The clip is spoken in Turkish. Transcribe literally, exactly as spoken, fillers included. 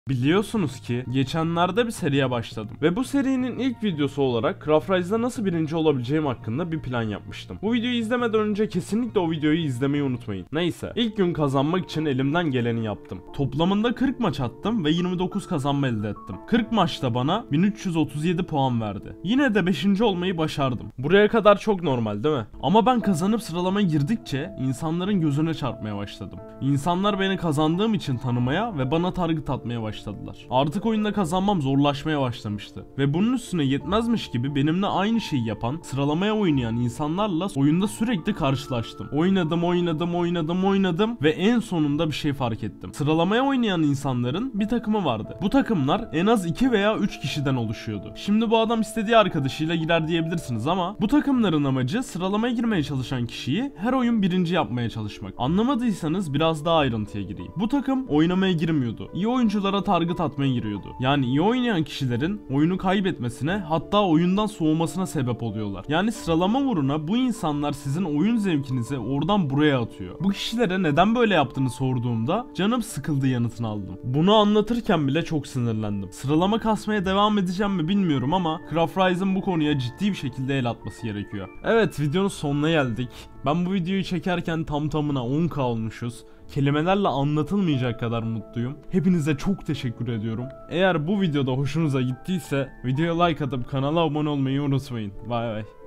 Biliyorsunuz ki geçenlerde bir seriye başladım ve bu serinin ilk videosu olarak Craft Rise'da nasıl birinci olabileceğim hakkında bir plan yapmıştım. Bu videoyu izlemeden önce kesinlikle o videoyu izlemeyi unutmayın. Neyse, ilk gün kazanmak için elimden geleni yaptım. Toplamında kırk maç attım ve yirmi dokuz kazanma elde ettim. kırk maçta bana bin üç yüz otuz yedi puan verdi. Yine de beşinci olmayı başardım. Buraya kadar çok normal değil mi? Ama ben kazanıp sıralamaya girdikçe insanların gözüne çarpmaya başladım. İnsanlar beni kazandığım için tanımaya ve bana target atmaya başladılar. Artık oyunda kazanmam zorlaşmaya başlamıştı. Ve bunun üstüne yetmezmiş gibi benimle aynı şeyi yapan, sıralamaya oynayan insanlarla oyunda sürekli karşılaştım. Oynadım, oynadım, oynadım, oynadım ve en sonunda bir şey fark ettim. Sıralamaya oynayan insanların bir takımı vardı. Bu takımlar en az iki veya üç kişiden oluşuyordu. Şimdi bu adam istediği arkadaşıyla girer diyebilirsiniz ama bu takımların amacı sıralamaya girmeye çalışan kişiyi her oyun birinci yapmaya çalışmak. Anlamadıysanız biraz daha ayrıntıya gireyim. Bu takım oynamaya girmiyordu. İyi oyunculara target atmaya giriyordu. Yani iyi oynayan kişilerin oyunu kaybetmesine, hatta oyundan soğumasına sebep oluyorlar. Yani sıralama uğruna bu insanlar sizin oyun zevkinizi oradan buraya atıyor. Bu kişilere neden böyle yaptığını sorduğumda canım sıkıldı yanıtını aldım. Bunu anlatırken bile çok sinirlendim. Sıralama kasmaya devam edeceğim mi bilmiyorum ama Craft Rise'ın bu konuya ciddi bir şekilde el atması gerekiyor. Evet, videonun sonuna geldik. Ben bu videoyu çekerken tam tamına on bin olmuşuz. Kelimelerle anlatılmayacak kadar mutluyum. Hepinize çok teşekkür ediyorum. Eğer bu videoda hoşunuza gittiyse videoya like atıp kanala abone olmayı unutmayın. Bay bay.